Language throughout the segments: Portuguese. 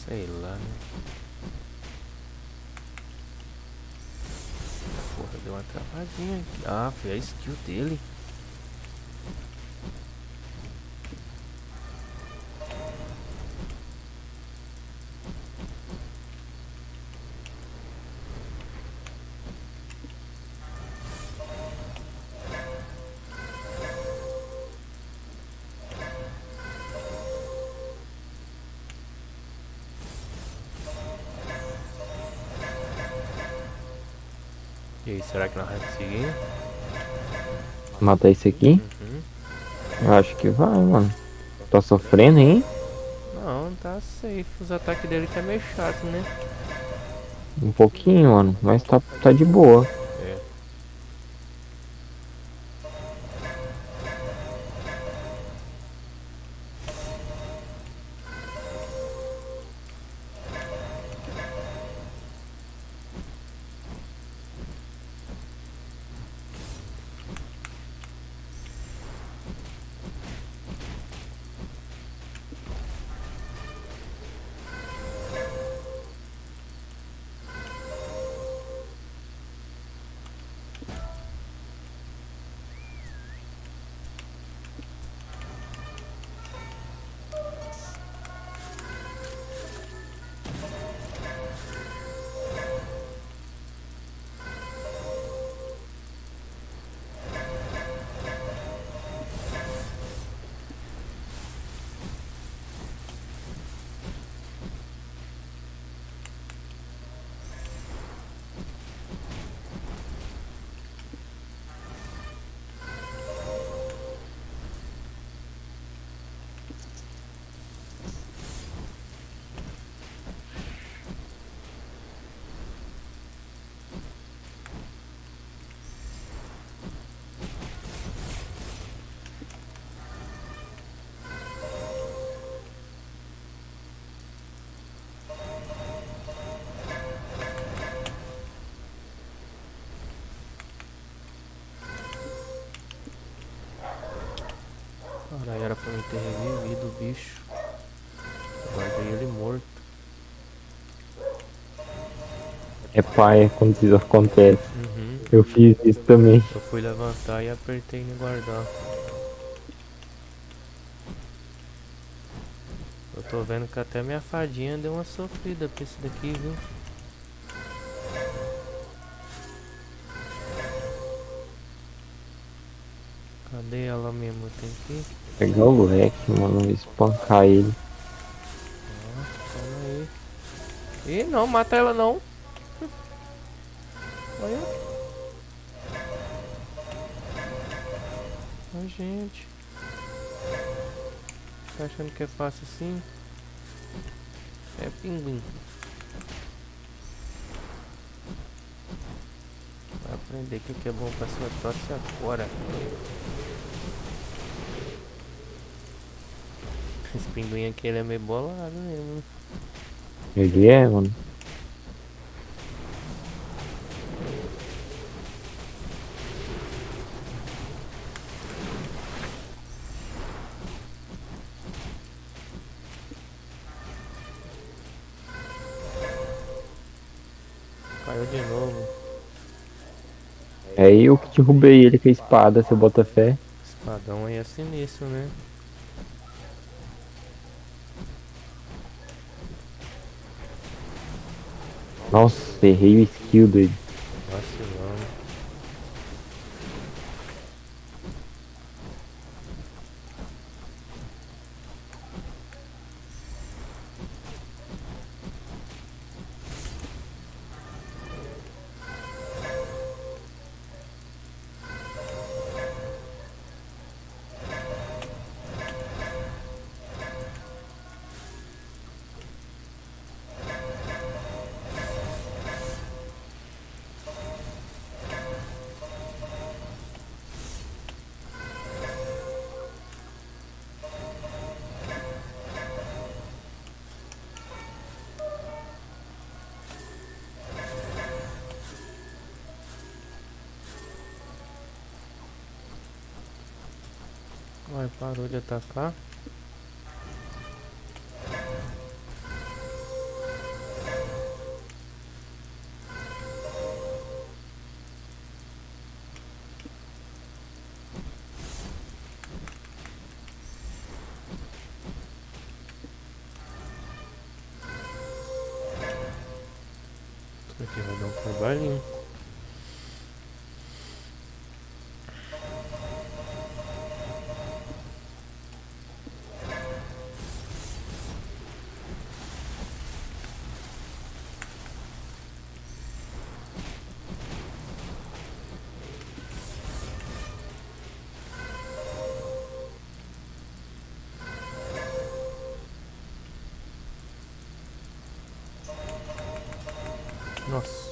Sei lá, né? Porra, deu uma travadinha aqui. Ah, foi a skill dele. E aí, será que nós vamos conseguir? Matar esse aqui? Uhum. Eu acho que vai, mano. Tá sofrendo, hein? Não, tá safe. Os ataques dele que é meio chato, né? Um pouquinho, mano. Mas tá de boa. É. Caralho, era pra mim ter revivido o bicho. Guardei ele morto. É paia quando isso acontece. Uhum. Eu fiz isso também. Eu fui levantar e apertei em guardar. Eu tô vendo que até minha fadinha deu uma sofrida pra esse daqui, viu? Cadê ela mesmo? Tem que... Pegar o leque, mano. Espancar ele. Ó, calma aí. Ih, não, mata ela não. Olha. Ai, gente. Tá achando que é fácil assim? É pinguim. Vai aprender que o que é bom pra sua tosse agora. Esse pinguim aqui ele é meio bolado mesmo. Ele é, mano. Caiu de novo. É eu que derrubei ele com a espada, seu Botafé. Espadão aí é sinistro, né? Nossa, errei o skill dele. Vacilão. Ai, parou de atacar. aqui vai dar um trabalhinho. Nossa.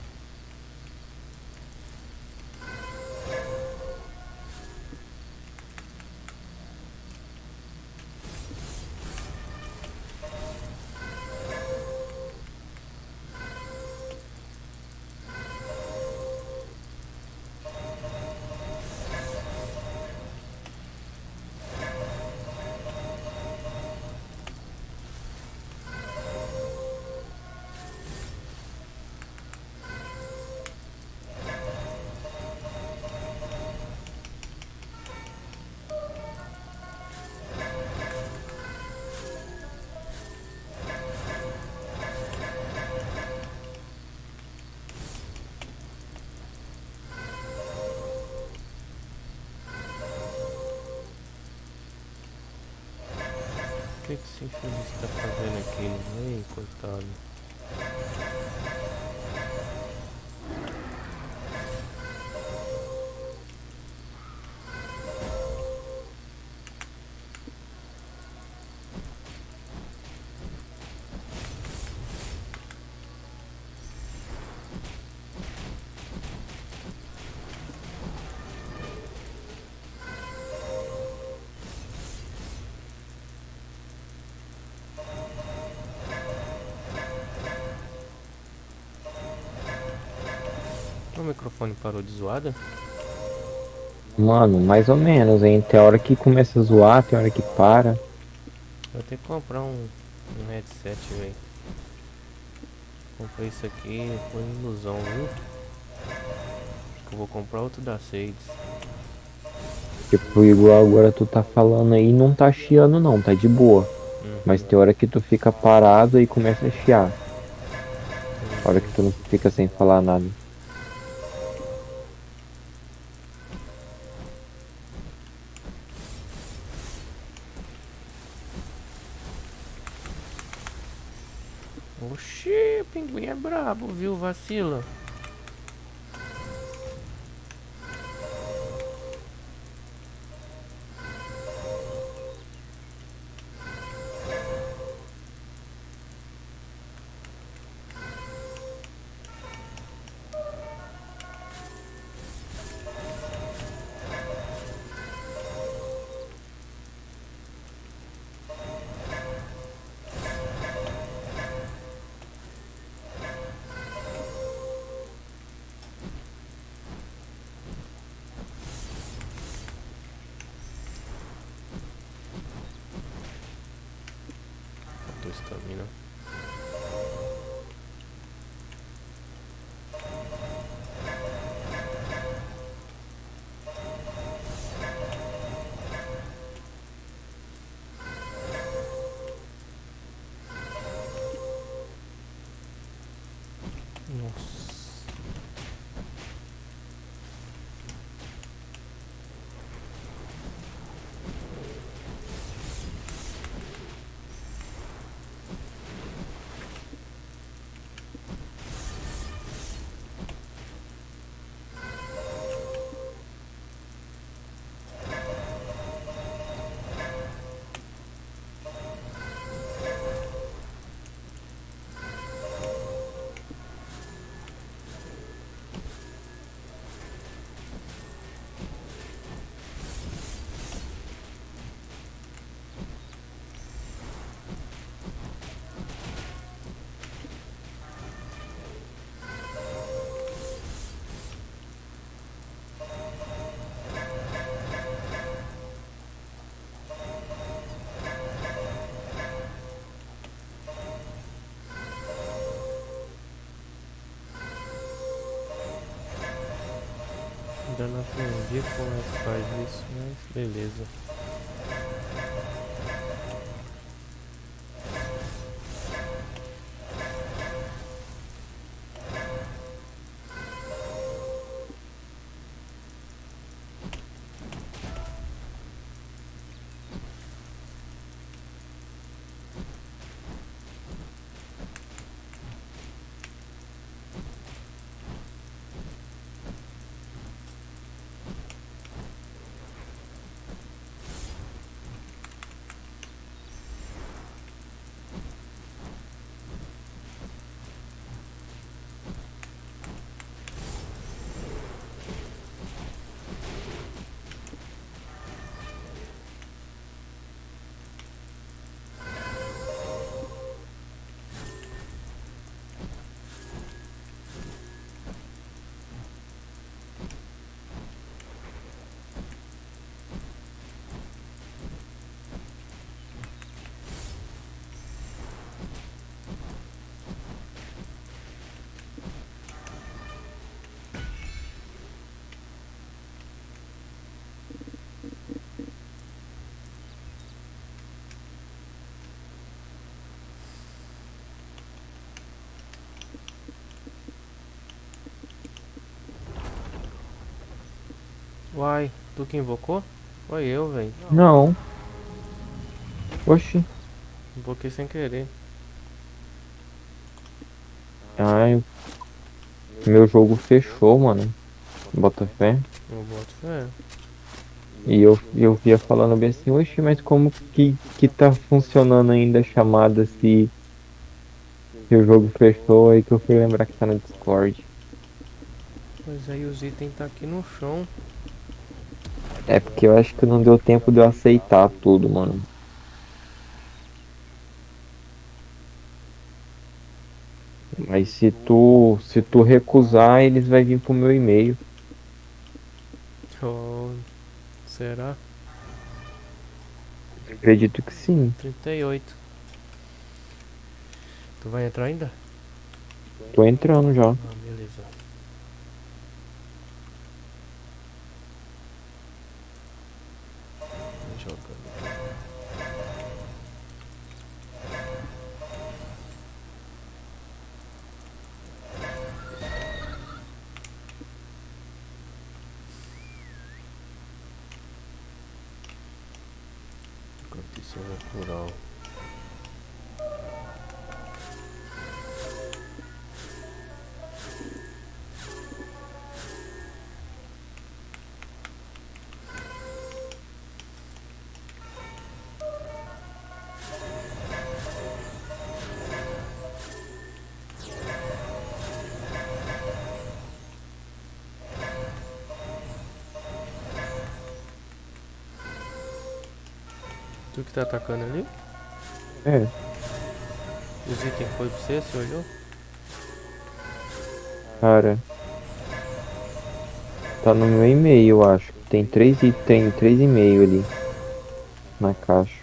O que esse infeliz tá fazendo aqui? Ei, coitado. O microfone parou de zoada? Mano, mais ou menos, hein? Tem hora que começa a zoar, tem hora que para. Vou ter que comprar um headset, velho. Comprei isso aqui, foi ilusão, viu? Acho que eu vou comprar outro da Sades. Tipo, igual agora tu tá falando aí, não tá chiando não, tá de boa. Mas Uhum, tem hora que tu fica parado e começa a chiar. Hora que tu não fica sem falar nada. Oxi, o pinguim é brabo, viu? Vacila. Faltou estamina. Nossa. Ainda não aprendi como é que faz isso, mas beleza. Uai, tu que invocou? Foi eu, velho. Não. Oxi. Invoquei sem querer. Ai, meu jogo fechou, mano. Bota fé. Eu boto fé. E eu via falando bem assim, oxi, mas como que tá funcionando ainda a chamada se o jogo fechou? Aí que eu fui lembrar que tá no Discord. Mas aí os itens tá aqui no chão. É porque eu acho que não deu tempo de eu aceitar tudo, mano. Mas se tu recusar, eles vai vir pro meu e-mail. Oh, será? Acredito que sim. 38. Tu vai entrar ainda? Tô entrando já. Ah, beleza. Vai jogando. Aconteceu natural. Tu que tá atacando ali? É, Os itens foi pra você, você olhou? cara, tá no meu e-mail, eu acho. Tem três e-mails ali na caixa.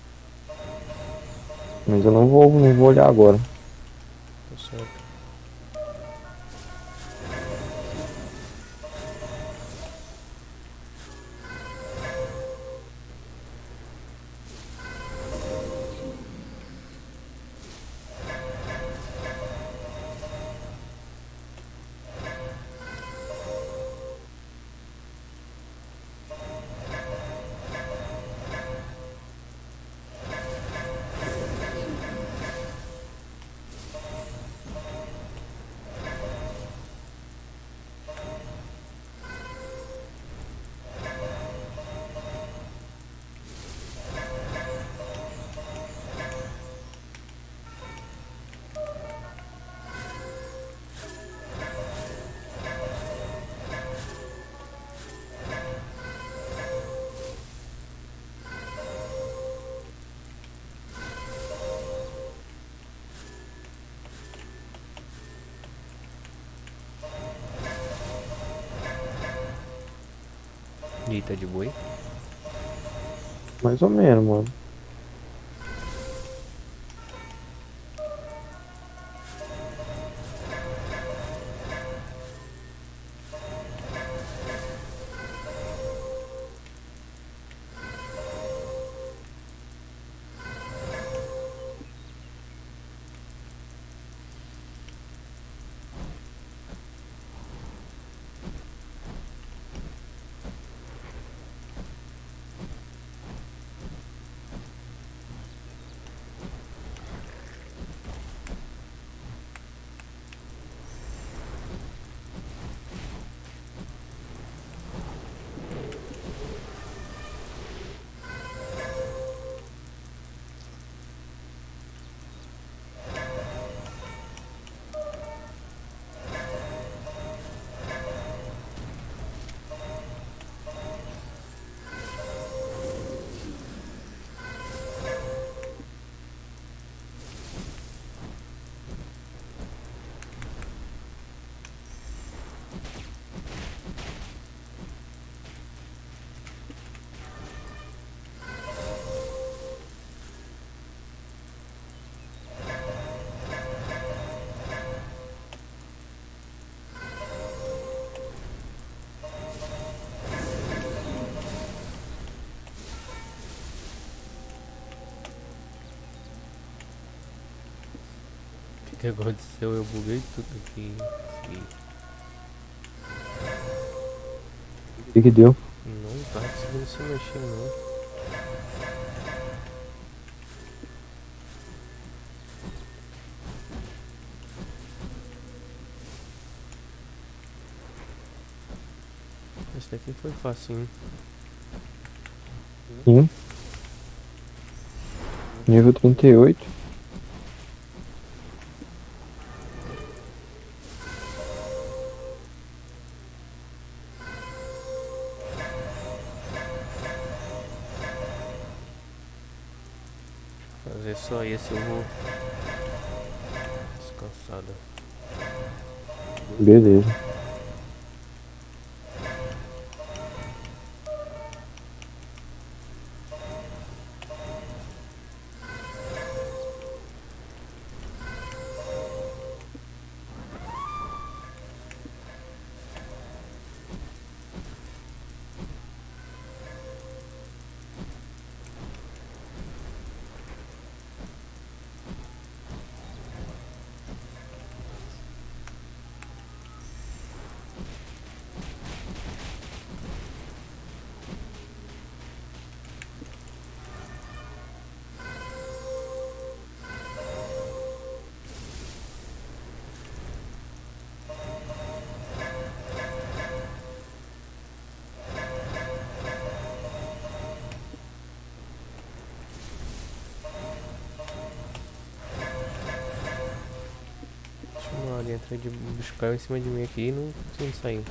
Mas eu não vou olhar agora. Tá certo. E tá de boi? Mais ou menos, mano. O que aconteceu? Eu buguei tudo aqui. Sim. que deu? Não tá conseguindo se mexer, não. Esse daqui foi facinho. Sim. Nível 38. Fazer só esse eu vou descansada. Beleza. Deixa eu ali entra de bicho caiu em cima de mim aqui e não consegui sair.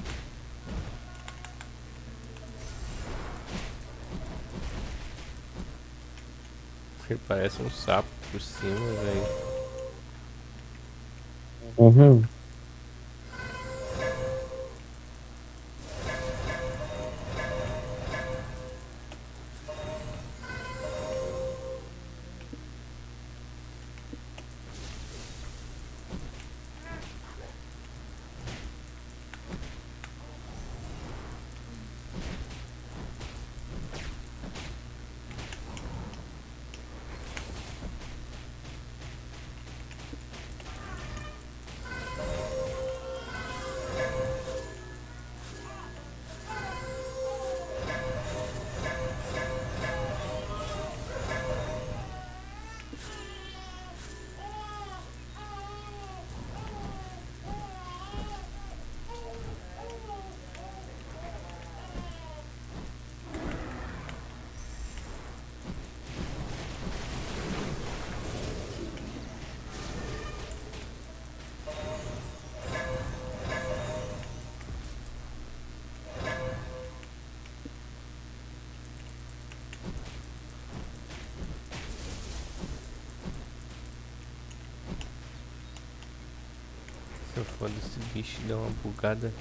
Ele parece um sapo por cima, velho. Uhum. Se eu for desse bicho dá uma bugada.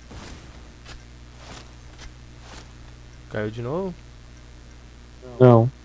Caiu de novo? Não.